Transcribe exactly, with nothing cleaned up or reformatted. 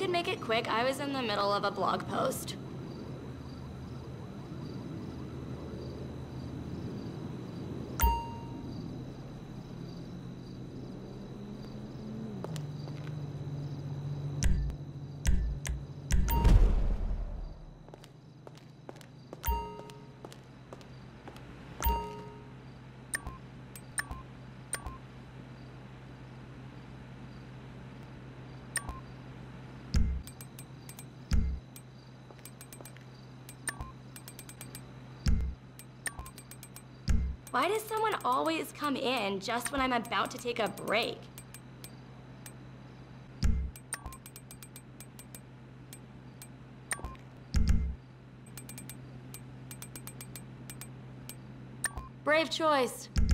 could make it quick, I was in the middle of a blog post. Why does someone always come in just when I'm about to take a break? Brave choice.